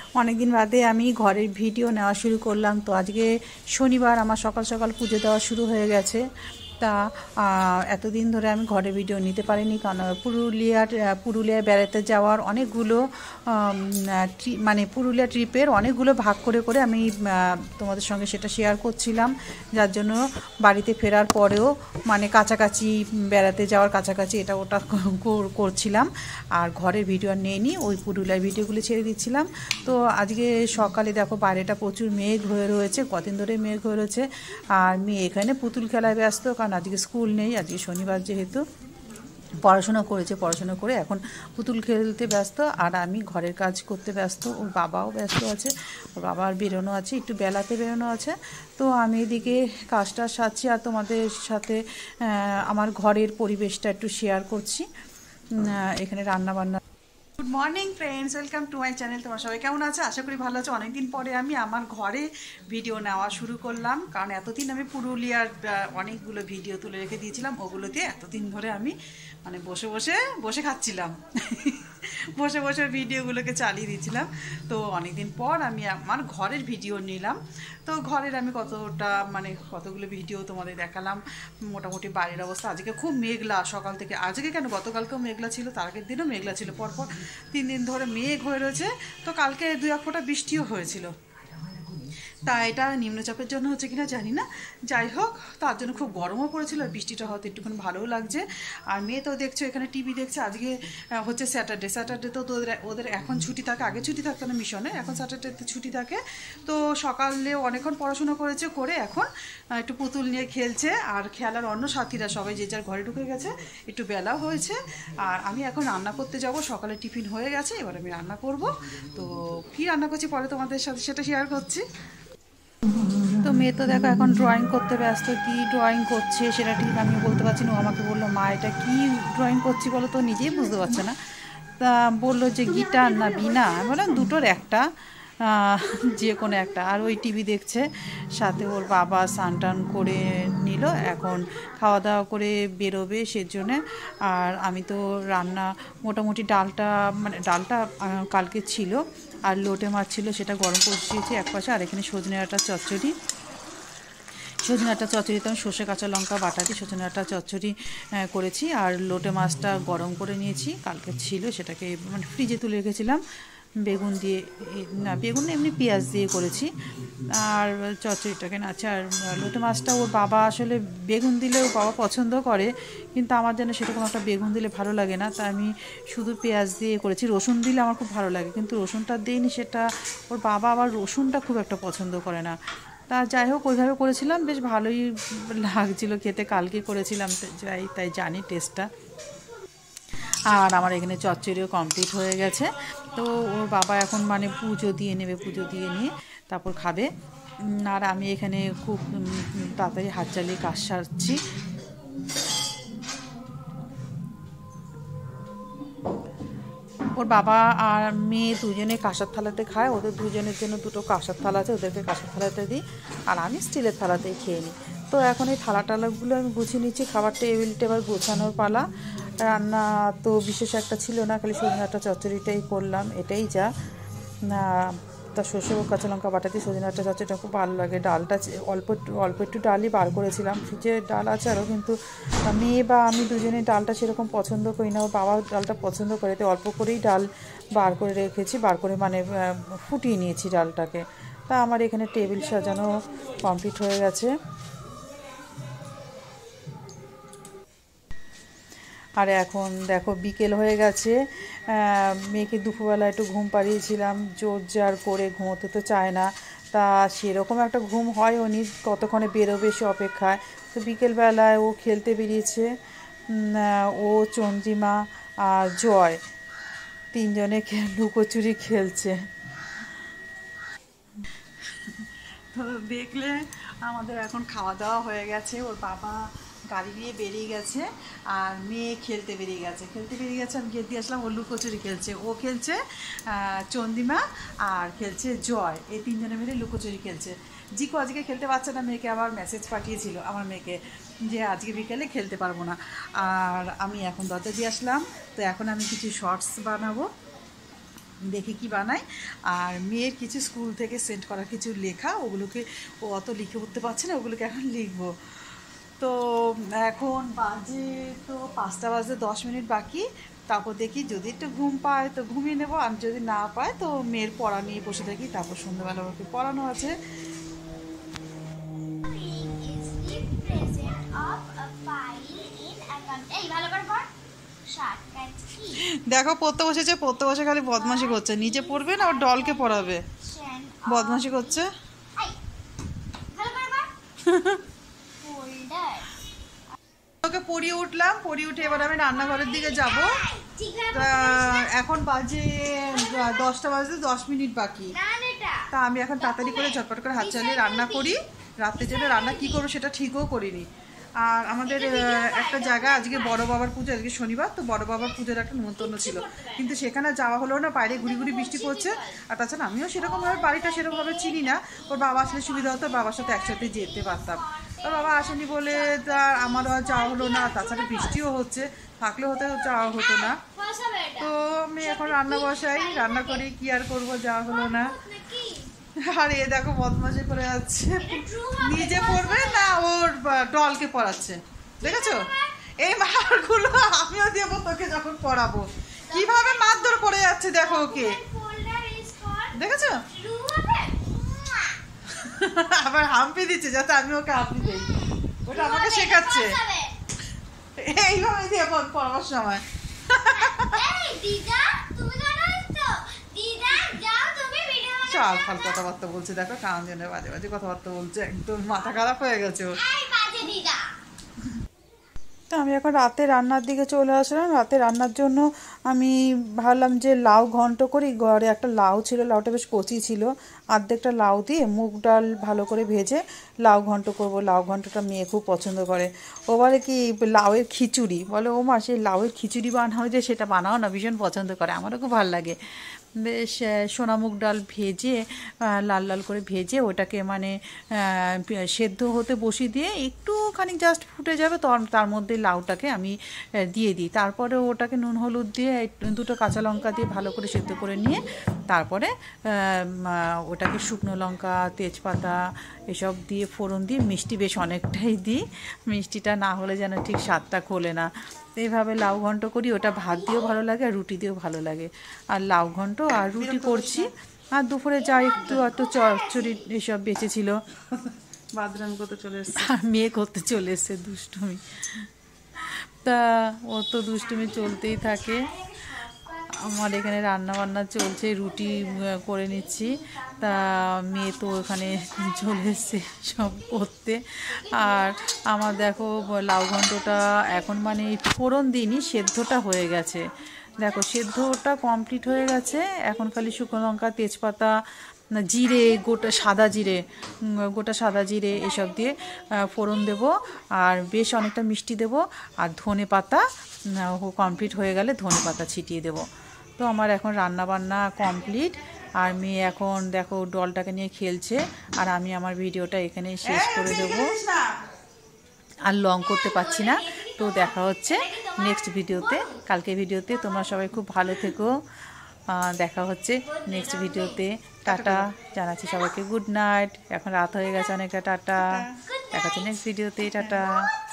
অনেক দিন বাদে আমি ঘরের ভিডিও নেওয়া শুরু করলাম। তো আজকে শনিবার, আমার সকাল সকাল পুজো দেওয়া শুরু হয়ে গেছে। তা এতদিন ধরে আমি ঘরে ভিডিও নিতে পারিনি, কারণ পুরুলিয়ায় বেড়াতে যাওয়ার অনেকগুলো মানে পুরুলিয়া ট্রিপের অনেকগুলো ভাগ করে করে আমি তোমাদের সঙ্গে সেটা শেয়ার করছিলাম, যার জন্য বাড়িতে ফেরার পরেও মানে কাছাকাছি বেড়াতে যাওয়ার কাছাকাছি এটা ওটা করছিলাম, আর ঘরের ভিডিও আর নেইনি, ওই পুরুলিয়ার ভিডিওগুলো ছেড়ে দিচ্ছিলাম। তো আজকে সকালে দেখো বাইরেটা প্রচুর মেঘ হয়ে রয়েছে, কদিন ধরে মেঘ হয়ে রয়েছে, আর মেয়ে এখানে পুতুল খেলায় ব্যস্ত, কারণ আজকে স্কুল নেই, আজকে শনিবার যেহেতু। পড়াশোনা করে এখন পুতুল খেলতে ব্যস্ত, আর আমি ঘরের কাজ করতে ব্যস্ত। ওর বাবাও ব্যস্ত আছে, ওর বাবার বেরোনো আছে, একটু বেলাতে বেরোনো আছে। তো আমি এদিকে কাজটা সারছি আর তোমাদের সাথে আমার ঘরের পরিবেশটা একটু শেয়ার করছি। এখানে রান্নাবান্না। Good morning friends, welcome to my channel. তোমার সবাই কেমন আছে? আশা করি ভালো আছো। অনেকদিন পরে আমি আমার ঘরে ভিডিও নেওয়া শুরু করলাম, কারণ এতদিন আমি পুরুলিয়ার অনেকগুলো ভিডিও তুলে রেখে দিয়েছিলাম, ওগুলোতে এতদিন ধরে আমি মানে বসে খাচ্ছিলাম বসে বসে ভিডিওগুলোকে চালিয়ে দিয়েছিলাম। তো অনেকদিন পর আমি আমার ঘরের ভিডিও নিলাম। তো ঘরের আমি কতগুলো ভিডিও তোমাদের দেখালাম। মোটামুটি বাড়ির অবস্থা আজকে খুব মেঘলা সকাল থেকে, আজকে কেন গতকালকেও মেঘলা ছিল, তার আগের দিনও মেঘলা ছিল, পরপর 3 দিন ধরে মেঘ হয়ে রয়েছে। তো কালকে 2-1 ফোঁটা বৃষ্টিও হয়েছিল। তা এটা নিম্নচাপের জন্য হচ্ছে কিনা জানি না, যাই হোক তার জন্য খুব গরমও পড়েছিল, আর বৃষ্টিটা হয়তো একটুখানি ভালোও লাগছে। আর মেয়ে তো দেখছো এখানে টিভি দেখছে। আজকে হচ্ছে স্যাটারডে তো ওদের এখন ছুটি থাকে, আগে ছুটি থাকতো না মিশনে, এখন স্যাটারডেতে ছুটি থাকে। তো সকালে অনেকক্ষণ পড়াশোনা করে এখন একটু পুতুল নিয়ে খেলছে, আর খেলার অন্য সাথীরা সবাই যে যার ঘরে ঢুকে গেছে, একটু বেলাও হয়েছে। আর আমি এখন রান্না করতে যাব, সকালে টিফিন হয়ে গেছে, এবার আমি রান্না করব। তো কী রান্না করছি পরে তোমাদের সাথে সেটা শেয়ার করছি। তো মেয়ে তো দেখো এখন ড্রয়িং করতে ব্যস্ত, কি ড্রয়িং করছে সেটা ঠিক আমি বলতে পারছি না। ও আমাকে বললো, মা এটা কি ড্রয়িং করছি বলো তো, নিজেই বুঝতে পারছে না। তা বললো যে গিটার না বীণা, আমি বললাম দুটোর একটা, যে কোনো একটা। আর ওই টিভি দেখছে, সাথে ওর বাবা স্নান টান করে নিল, এখন খাওয়া দাওয়া করে বেরোবে সেজন্যে। আর আমি তো রান্না মোটামুটি ডালটা কালকে ছিল, আর লোটে মাছ ছিল, সেটা গরম করে দিয়েছি এক পাশে। আর এখানে সজনে ডাঁটার চচ্চড়ি তো আমি সর্ষে কাঁচা লঙ্কা বাটা দিয়ে সজনে ডাঁটা চচ্চড়ি করেছি। আর লোটে মাছটা গরম করে নিয়েছি, কালকে ছিল, সেটাকে মানে ফ্রিজে তুলে রেখেছিলাম। বেগুন দিয়ে, না বেগুন না, এমনি পেঁয়াজ দিয়ে করেছি। আর চচ্চড়িটাকে নাচ্ছে। আর লোটে মাছটা ওর বাবা আসলে বেগুন দিলে ওর বাবা পছন্দ করে, কিন্তু আমার যেন সেরকম একটা বেগুন দিলে ভালো লাগে না, তাই আমি শুধু পেঁয়াজ দিয়ে করেছি। রসুন দিলে আমার খুব ভালো লাগে, কিন্তু রসুনটা দিইনি, সেটা ওর বাবা আবার রসুনটা খুব একটা পছন্দ করে না। তা যাই হোক ওইভাবে করেছিলাম, বেশ ভালোই লাগছিল খেতে, কালকে করেছিলাম, তাই জানি টেস্টটা। আর আমার এখানে চচ্চড়িও কমপ্লিট হয়ে গেছে। তো ওর বাবা এখন মানে পুজো দিয়ে নেবে, পুজো দিয়ে নিয়ে তারপর খাবে। আর আমি এখানে খুব তাড়াতাড়ি হাত চালিয়ে কাজ সারছি। ওর বাবা আর মেয়ে দুজনে কাঁসার থালাতে খায়, ওদের দুজনের জন্য দুটো কাঁসার থালা আছে, ওদেরকে কাঁসার থালাতে দিই, আর আমি স্টিলের থালাতেই খেয়ে নিই। তো এখন এই টালাগুলো আমি গুছিয়ে নিচ্ছি, খাবার টেবিলটা এবার গোছানোর পালা। রান্না তো বিশেষ একটা ছিল না, খালি সজনে ডাঁটা চচ্চড়িটাই করলাম, এটাই যা। তা সর্ষে কাঁচা লঙ্কা বাটা দিয়ে সজনে ডাঁটা চচ্চড়িটা খুব ভালো লাগে। ডালটা অল্প একটু ডালই বার করেছিলাম, ফ্রিজে ডাল আছে আরও, কিন্তু মেয়ে বা আমি দুজনে ডালটা সেরকম পছন্দ করি না, ওর বাবা ডালটা পছন্দ করে, তো অল্প করেই ডাল বার করে রেখেছি, মানে ফুটিয়ে নিয়েছি ডালটাকে। তা আমার এখানে টেবিল সাজানো কমপ্লিট হয়ে গেছে। আর এখন দেখো বিকেল হয়ে গেছে, মেয়েকে দুপুরবেলা একটু ঘুম পাড়িয়েছিলাম, জোর জার করে ঘুমোতে তো চায় না, তা সেরকম একটা ঘুম হয় উনি কতক্ষণে বেরোবে সে অপেক্ষায়। তো বিকেলবেলায় ও খেলতে বেরিয়েছে, ও চন্দ্রিমা আর জয় তিনজনে লুকোচুরি খেলছে। তো দেখলে আমাদের এখন খাওয়া দাওয়া হয়ে গেছে, ওর বাবা গাড়ি নিয়ে বেরিয়ে গেছে, আর মেয়ে খেলতে বেরিয়ে গেছে, আমি গেট দিয়ে আসলাম, ও লুকোচুরি খেলছে, ও খেলছে চন্দ্রিমা, আর খেলছে জয়, এই তিনজনে মিলে লুকোচুরি খেলছে। জিকো আজকে খেলতে পারছে না, মেয়েকে আবার মেসেজ পাঠিয়েছিল আমার মেয়েকে যে আজকে বিকেলে খেলতে পারবো না। আর আমি এখন দরজা দিয়ে আসলাম, তো এখন আমি কিছু শর্টস বানাবো। দেখি কি বানাই। আর মেয়ের কিছু স্কুল থেকে সেন্ড করা কিছু লেখা, ওগুলোকে ও অত লিখে উঠতে পারছে না, ওগুলোকে এখন লিখবো। তো এখন বাজে তো 5টা বাজে 10 মিনিট বাকি। তারপর দেখি যদি একটু ঘুম পায় তো ঘুমিয়ে নেবো, আর যদি না পায় তো মেয়ের পড়া নিয়ে বসে থাকি। তারপর সন্ধ্যাবেলা ওকে পড়ানো আছে। দেখো পড়তে বসেছে, পড়তে বসে খালি বদমাশি করছে, নিচে পড়বে না ওর ডলকে পড়াবে, বদমাশি করছে। ওকে পড়িয়ে উঠলাম, পড়িয়ে উঠে এবার আমি রান্নাঘরের দিকে যাব। এখন বাজে 10টা বাজে 10 মিনিট বাকি। তা আমি এখন তাড়াতাড়ি করে ঝটপট করে হাত চালিয়ে রান্না করি। রাত্রের জন্য রান্না কী করবো সেটা ঠিকও করিনি। আর আমাদের একটা জায়গা, আজকে বড় বাবার পুজো, আজকে শনিবার, তো বড় বাবার পুজোর একটা নেমন্তন্ন ছিল, কিন্তু সেখানে যাওয়া হলো না, বাইরে ঘুরি ঘুরি বৃষ্টি পড়ছে। আর তাছাড়া আমিও সেরকমভাবে বাড়িটা সেরকমভাবে চিনি না, ওর বাবা আসলে সুবিধা হতো, বাবার সাথে একসাথে যেতে পারতাম। ওর বাবা আসেনি বলে তার আমারও আর যাওয়া হলো না, তাছাড়া বৃষ্টিও হচ্ছে, থাকলে হতে যাওয়া হতো না। তো আমি এখন রান্না বসাই, রান্না করি, কি আর করবো, যাওয়া হলো না। আর এ দেখো বদমাশি করে যাচ্ছে, নিজে পড়বে না ওর ডলকে পড়াচ্ছে, দেখেছো? এই মারগুলো আমিও দেবো তোকে যখন পড়াবো, কিভাবে মারধর করে যাচ্ছে দেখো ওকে, দেখেছো? আবার হাম্পি দিচ্ছে যাতে আমি ওকে হাম্পি দেই, ওটা আমাকে শেখাচ্ছে এইভাবে দিয়ে পড়াবার সময়। চাল ফাল কথাবার্তা বলছে, দেখো কারণ জন্য বাজে বাজে কথাবার্তা বলছে, একদম মাথা খারাপ হয়ে গেছে। তো আমি এখন রাতে রান্নার দিকে চলে আসলাম। রাতে রান্নার জন্য আমি ভাবলাম যে লাউ ঘন্ট করি। ঘরে একটা লাউ ছিল, লাউটা বেশ কচি ছিল, অর্ধেকটা লাউ দিয়ে মুগ ডাল ভালো করে ভেজে লাউ ঘন্ট করব। লাউ ঘন্টটা মেয়ে খুব পছন্দ করে, ও বলে কি লাউয়ের খিচুড়ি, বলে ও মা সেই লাউয়ের খিচুড়ি বানাও যে, সেটা বানাও না, ভীষণ পছন্দ করে, আমারও খুব ভালো লাগে। বেশ সোনা মুগ ডাল ভেজে লাল লাল করে ভেজে ওটাকে মানে সেদ্ধ হতে বসিয়ে দিয়ে একটুখানি জাস্ট ফুটে যাবে, তার মধ্যে লাউটাকে আমি দিয়ে দিই। তারপরে ওটাকে নুন হলুদ দিয়ে 2টো কাঁচা লঙ্কা দিয়ে ভালো করে সেদ্ধ করে নিয়ে তারপরে ওটাকে শুকনো লঙ্কা তেজপাতা এসব দিয়ে ফোড়ন দিয়ে মিষ্টি বেশ অনেকটাই দিই, মিষ্টিটা না হলে যেন ঠিক স্বাদটা খোলে না। এইভাবে লাউ ঘন্ট করি, ওটা ভাত দিয়েও ভালো লাগে আর রুটি দিয়েও ভালো লাগে। আর লাউ ঘন্ট আর রুটি করছি। আর দুপুরে যা একটু চচ্চড়ি এসব বেঁচেছিল, বাদরাম করতে চলে এসছে, মেয়ে করতে চলে এসছে দুষ্টুমি। তা ও তো দুষ্টুমি চলতেই থাকে। আমার এখানে রান্না বান্না চলছে, রুটি করে নিচ্ছি। তা মেয়ে তো ওখানে চলে এসছে সব করতে। আর আমার দেখো লাউ ঘন্টটা এখন মানে ফোড়ন দিইনি, সেদ্ধটা হয়ে গেছে। দেখো সেদ্ধটা কমপ্লিট হয়ে গেছে, এখন খালি শুকনো লঙ্কা তেজপাতা জিরে, গোটা সাদা জিরে এসব দিয়ে ফোড়ন দেব, আর বেশ অনেকটা মিষ্টি দেব, আর ধনে পাতা কমপ্লিট হয়ে গেলে ধনে পাতা ছিটিয়ে দেব। তো আমার এখন রান্না বান্না কমপ্লিট। আর মেয়ে এখন দেখো ডলটাকে নিয়ে খেলছে, আর আমি আমার ভিডিওটা এখানেই শেষ করে দেব, আর লং করতে পারছি না। তো দেখা হচ্ছে নেক্সট ভিডিওতে, কালকে ভিডিওতে। তোমরা সবাই খুব ভালো থেকো, দেখা হচ্ছে নেক্সট ভিডিওতে। টাটা জানাচ্ছি সবাইকে, গুড নাইট। এখন রাত হয়ে গেছে অনেকটা, টাটা, দেখা হচ্ছে নেক্সট ভিডিওতে, টাটা।